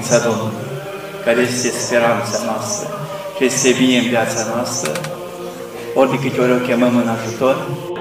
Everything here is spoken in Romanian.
voința Domnului, care este speranța noastră și este vie în viața noastră, ori de câte ori o chemăm în ajutor,